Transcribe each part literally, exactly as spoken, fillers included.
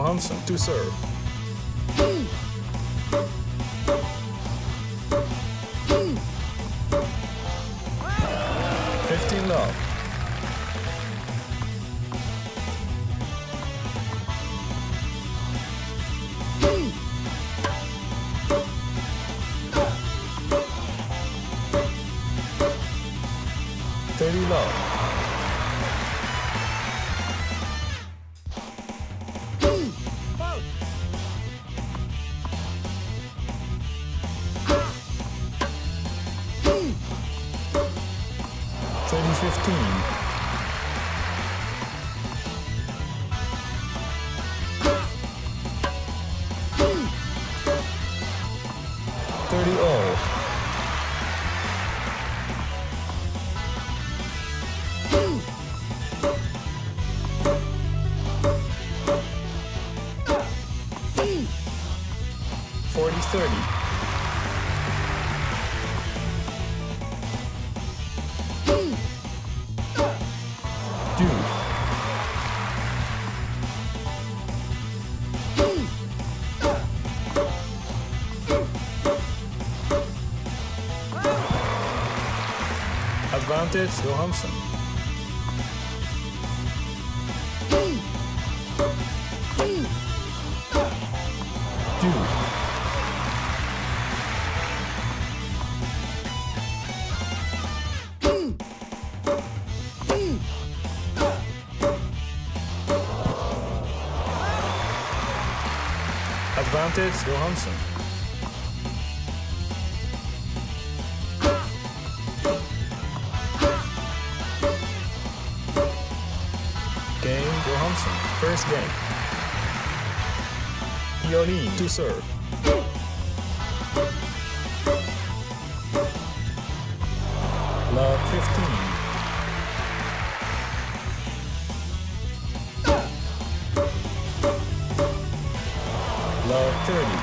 Johansson to serve. fifteen love. thirty love. thirty fifteen. thirty all. forty thirty. Do. Advantage Johansson. Do. Advantage Johansson. Game Johansson. First game. Violin to serve. Love fifteen. Love thirty.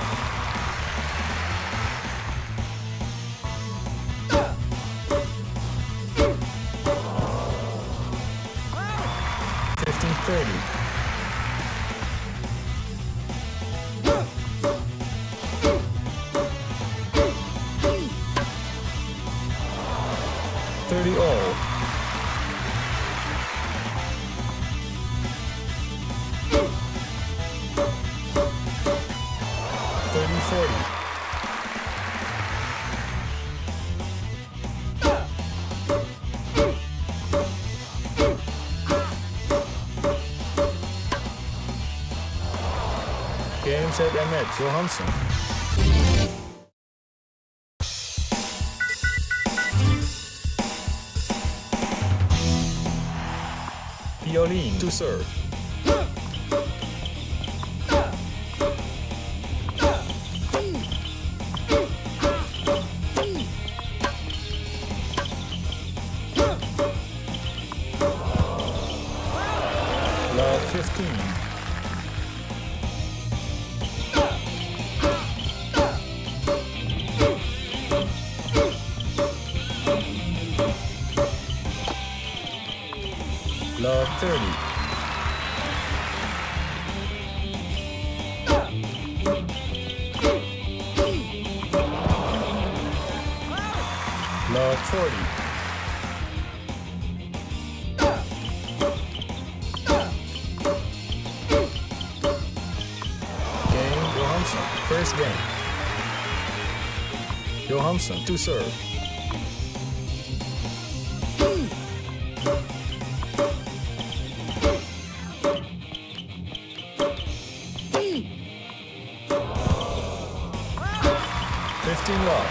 fifteen thirty. thirty all. thirty forty. Game set and match Johansson. Violin to serve. Love fifteen. Love thirty. Love forty. Game Johansson. First game. Johansson to serve. fifteen love.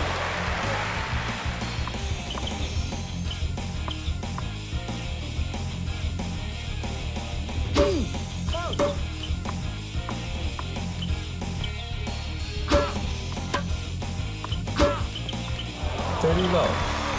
thirty love.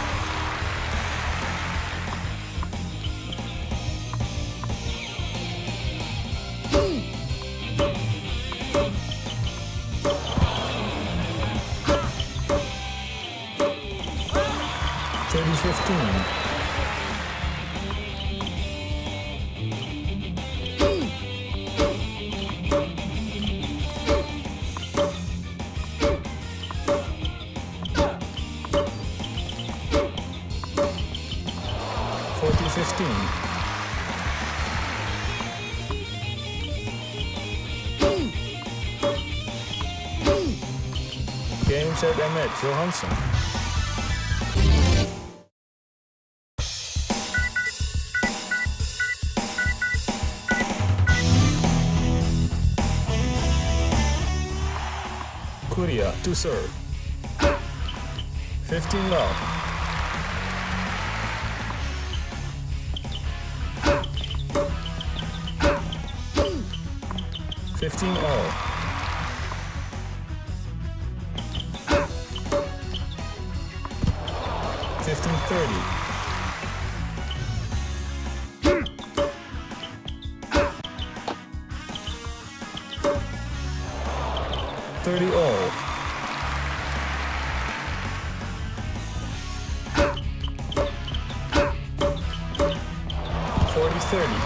thirty fifteen. set and match, Johansson. Korea to serve. fifteen love. fifteen all. fifteen thirty. thirty all. forty thirty.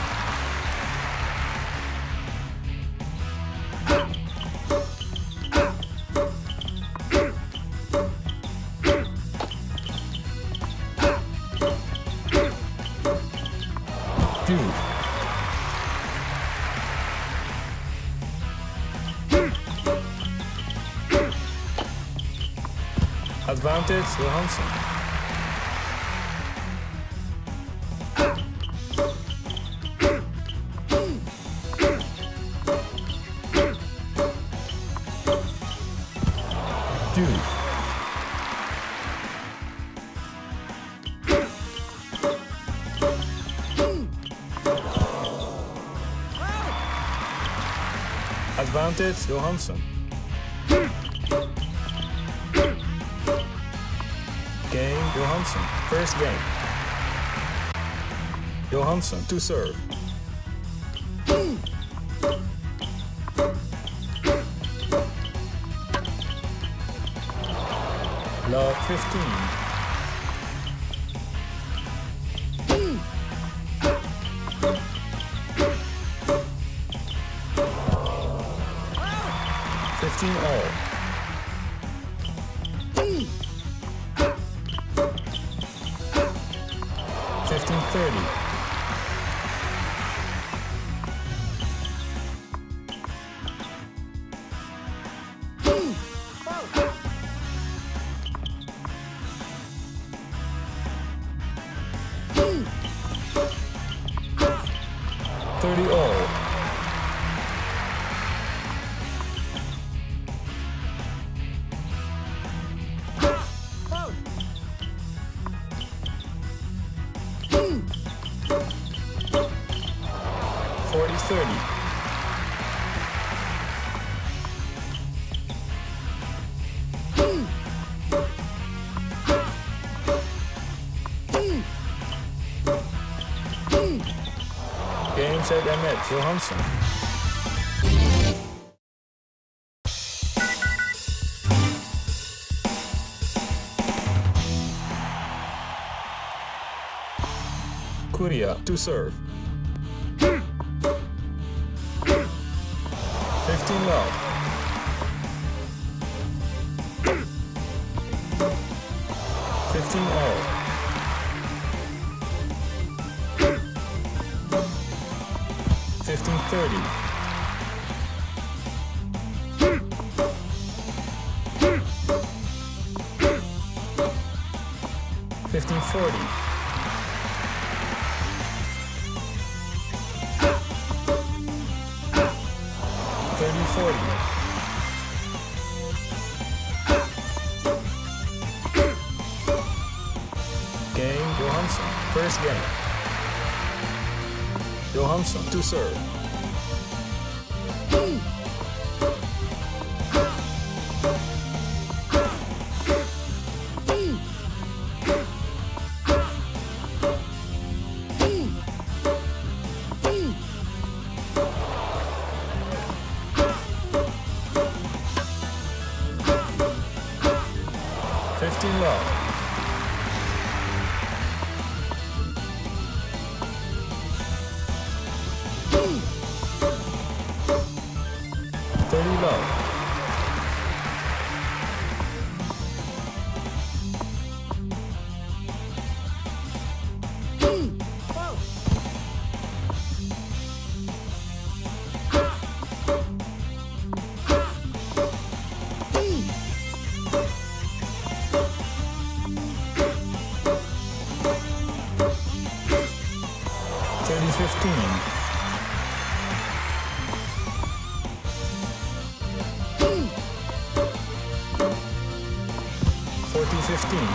Dude. Advantage, Johansson. Dude. Advantage, Johansson. Game, Johansson. First game. Johansson to serve. Love fifteen. fifteen all. fifteen thirty. thirty all. forty thirty. Game, set, and match, Johansson. Korea to serve. fifteen love. fifteen all. fifteen thirty. fifteen forty. thirty forty. Game, Johansson. First game. Johansson to serve. fifteen love. thirty love. thirty fifteen.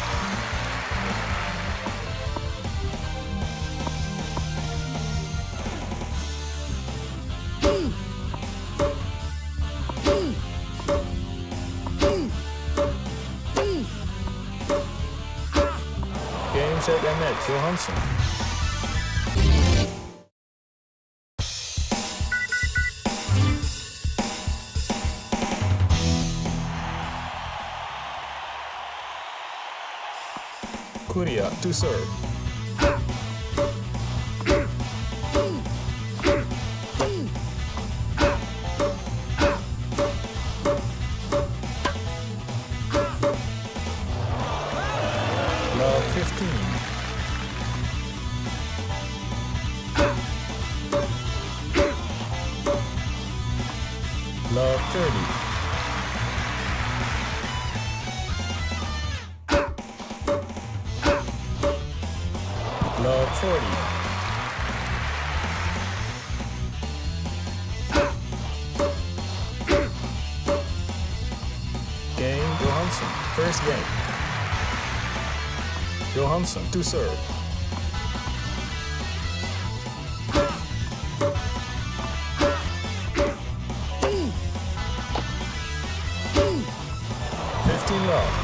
Game, set, and match. Johansson. Korea to serve. Love fifteen. Love thirty. Love forty. Game, Johansson. First game. Johansson to serve. fifteen love.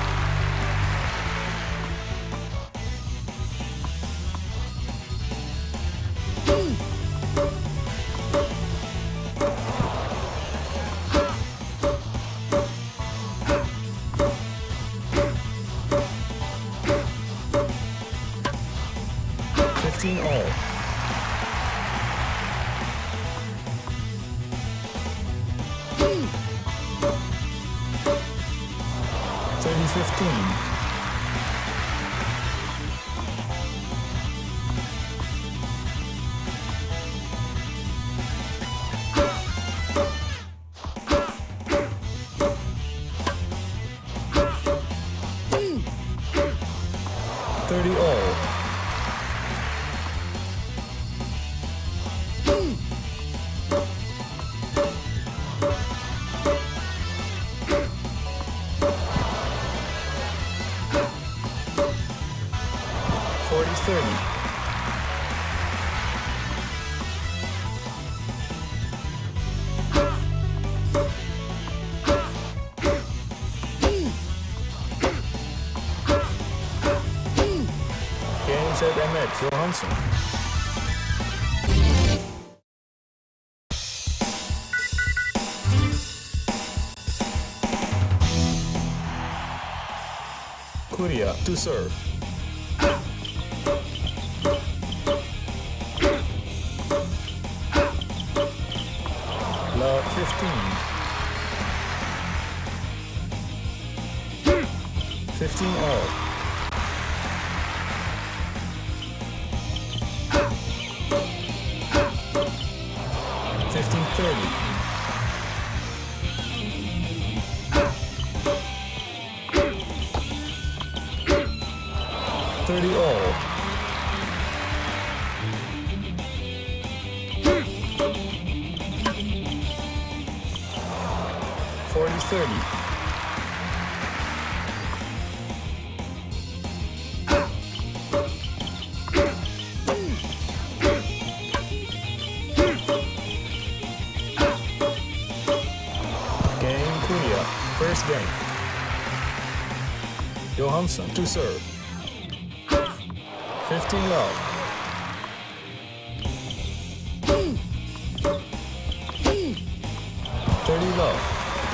fifteen all. thirty fifteen. thirty all. forty thirty. Game, set, and match. Johansson. Korea to serve. Love fifteen. fifteen all. fifteen thirty. thirty all. forty thirty. Game, Korea. First game. Johansson to serve. fifteen love. thirty love.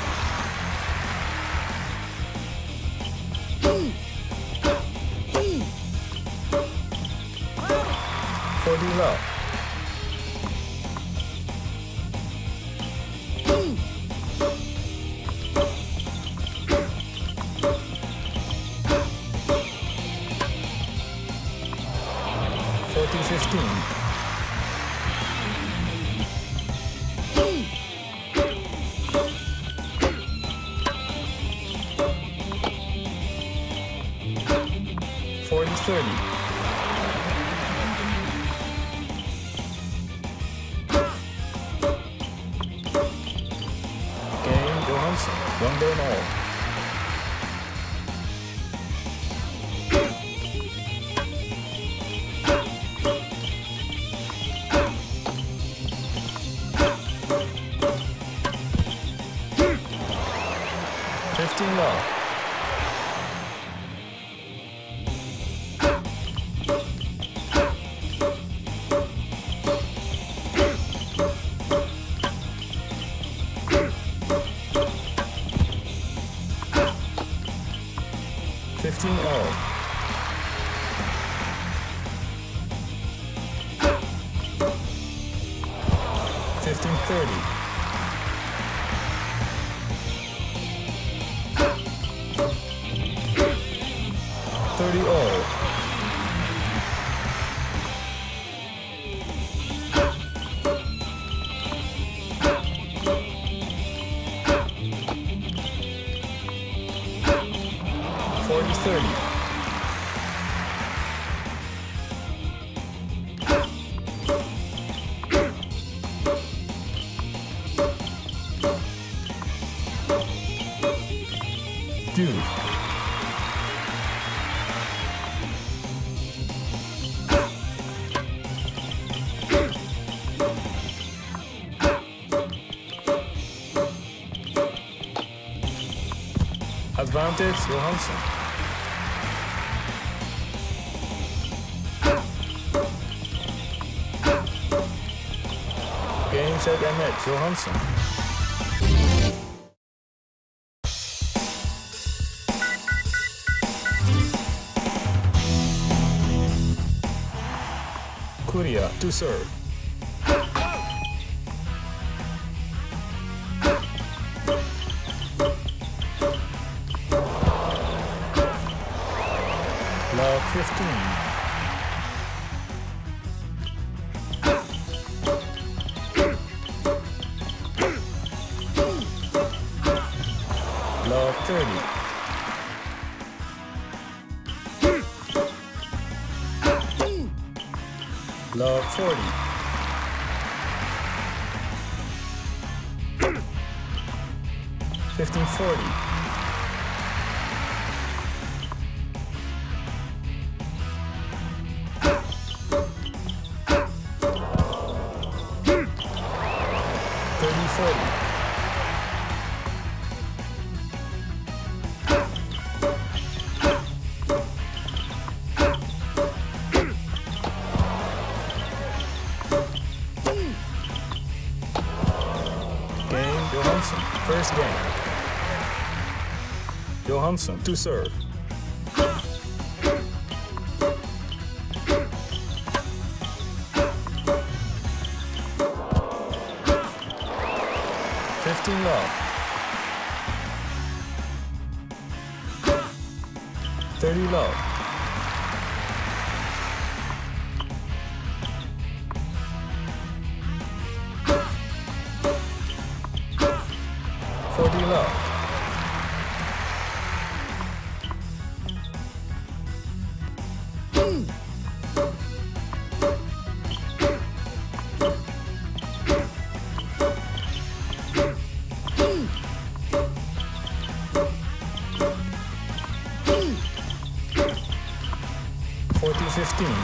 forty love. forty fifteen. forty thirty. Game, Johansson. One game all. fifteen low. fifteen all. fifteen thirty. thirty all. forty thirty. Dude. Advantage, Johansson. Game, set, and net, Johansson. Korea to serve. Love fifteen. Love thirty. Love forty. fifteen forty. thirty forty. Game, Johansson, first game. Johansson to serve. fifteen love. thirty love. forty love. forty fifteen.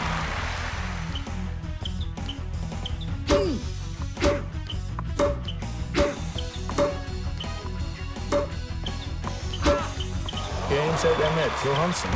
Game, set, and net, Johansson.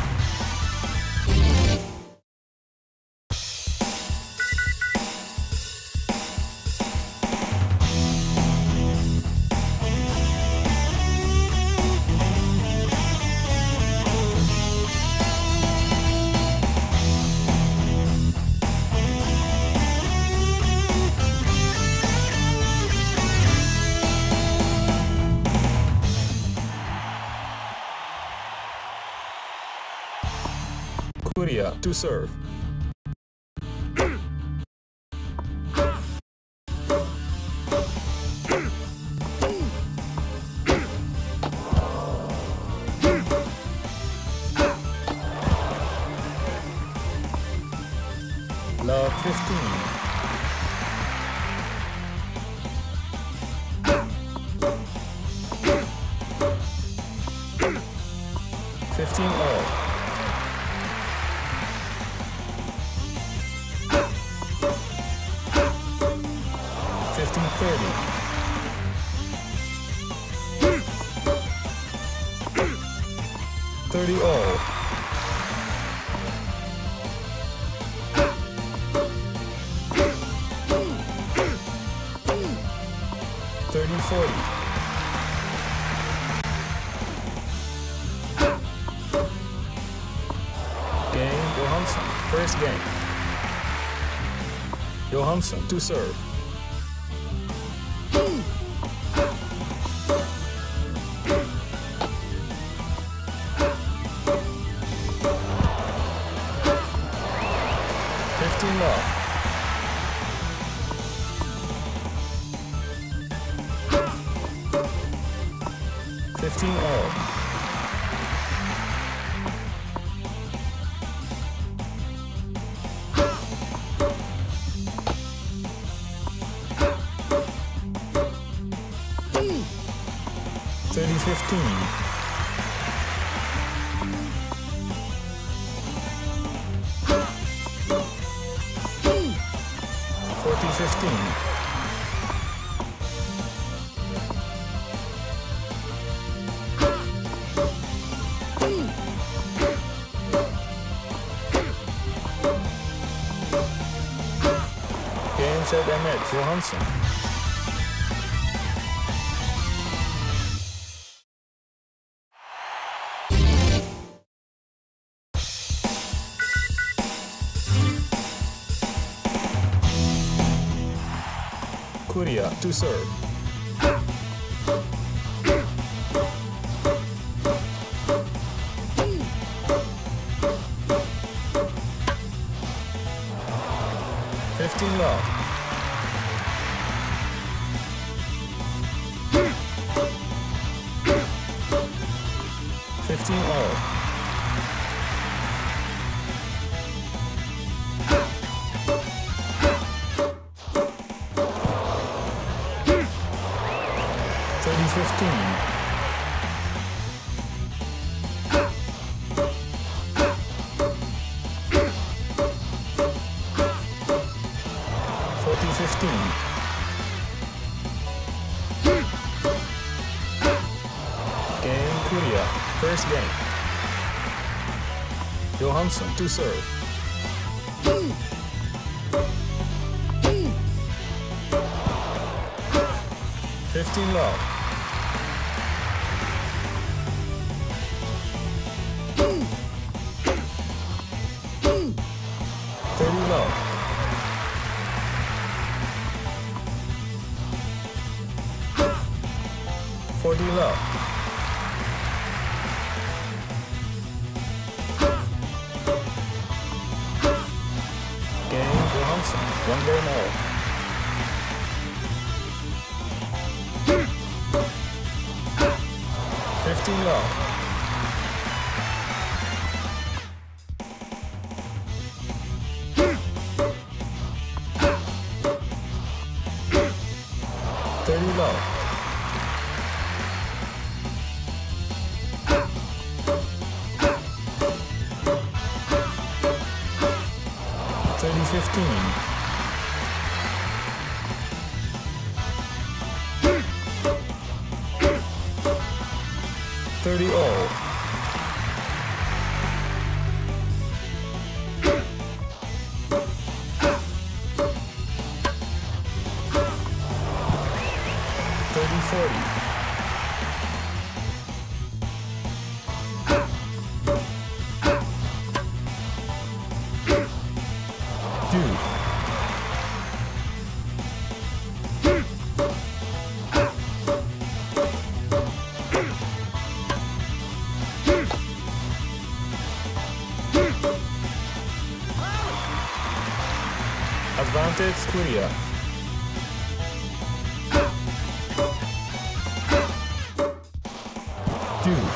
Korea to serve. Love fifteen. fifteen all. fifteen thirty. thirty all. thirty forty. Game Johansson, first game. Johansson to serve. fifteen love. fifteen all. thirty fifteen. forty fifteen. Game set and match Johansson. Korea to serve. fifteen love. fifteen all. thirty fifteen. forty fifteen. Game Korea, first game. Johansson to serve. fifteen love. thirty love. forty love. Game Johansson, one game all. fifteen love. thirty love. thirty fifteen. thirty all. thirty forty. Dude. Advantage Korea. Dude.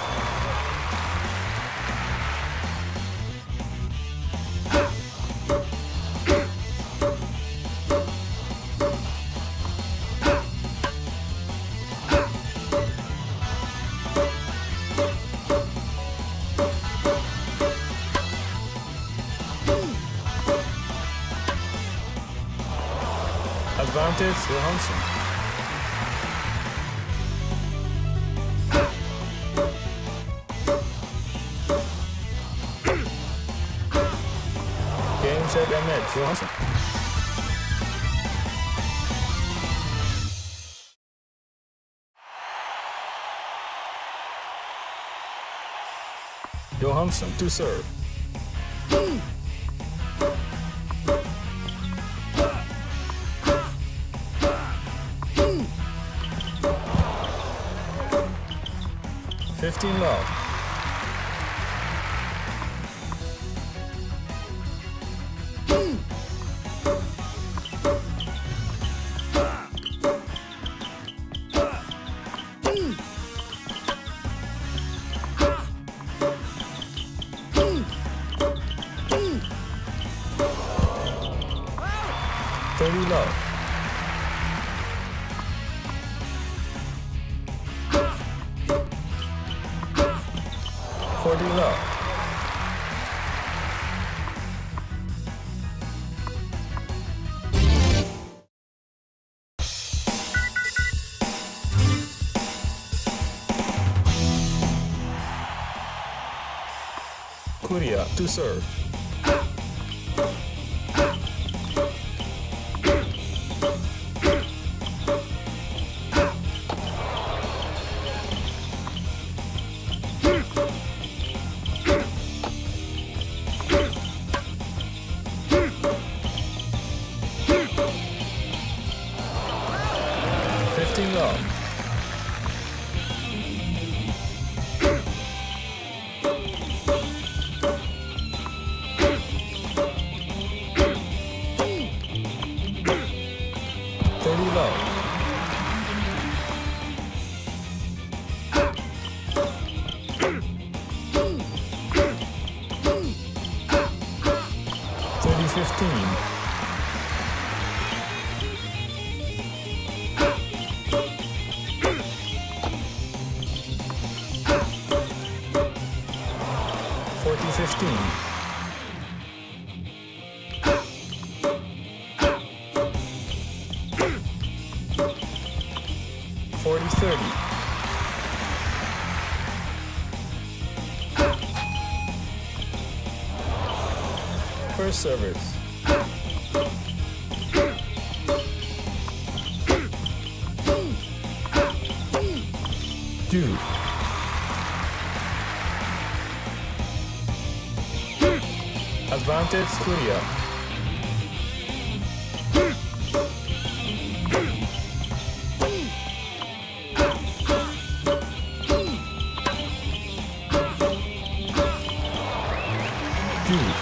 Advantage Johansson. set and match. Johansson. Johansson to serve. Fifteen love. Thirty love. Forty love. Korea to serve. Fifteen love. Thirty love. Thirty fifteen. Forty fifteen. Forty thirty. First service. Dude. Advantage Korea. Dude.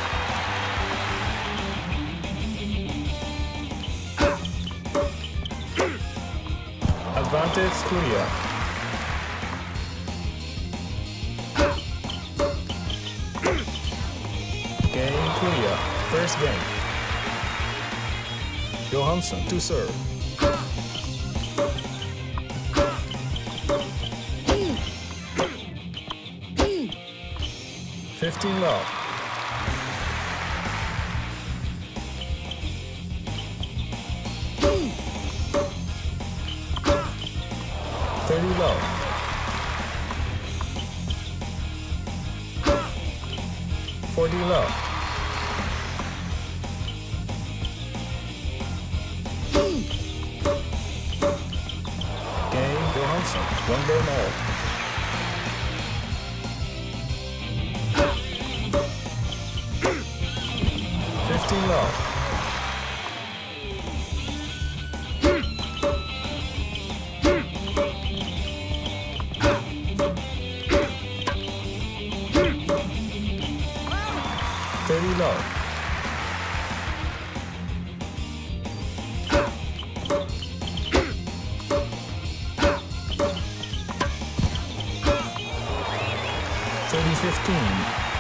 Advantage Korea. Game Korea. First game. Johansson to serve. Fifteen love. Thirty love. Forty love. Game Johansson. One game all. Fifteen love. Thirty love. Thirty fifteen.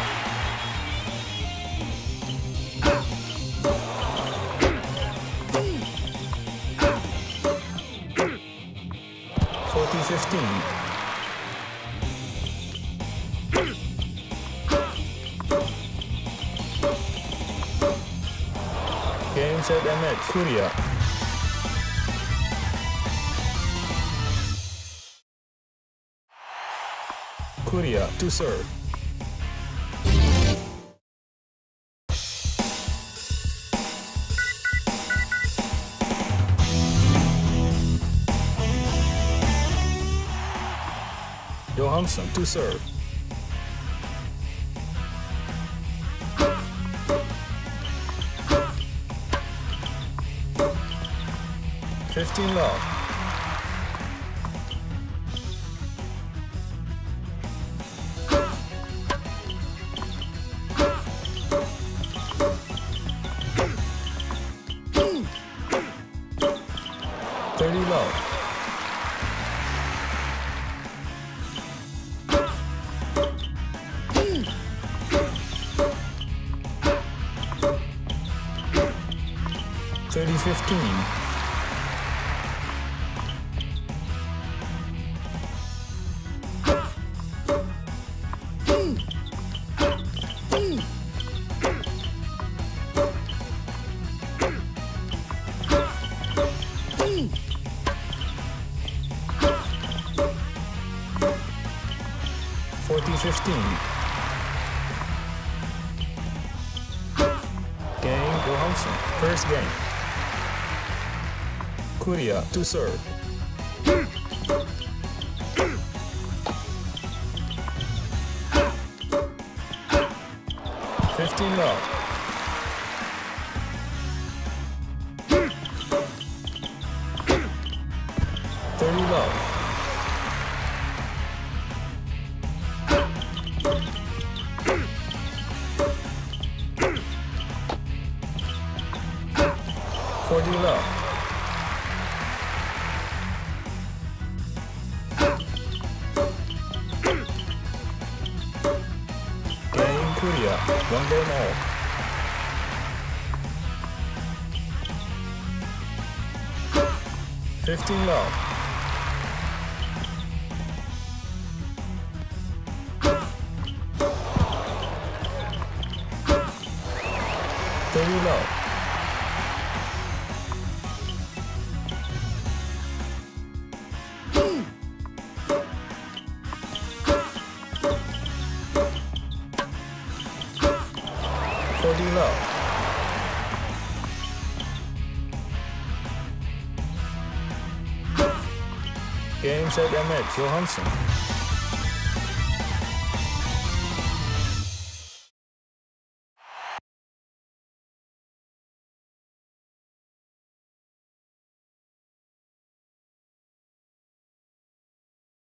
Forty fifteen. Game set and match. Korea. Korea to serve. Johansson to serve. fifteen love. thirty love. thirty fifteen. forty fifteen. Game Johansson. First game. Kuria to serve. fifteen love. thirty love. forty love. Game Kuria. One game all. fifteen love. thirty love. forty love. Game, set, and match. Johansson.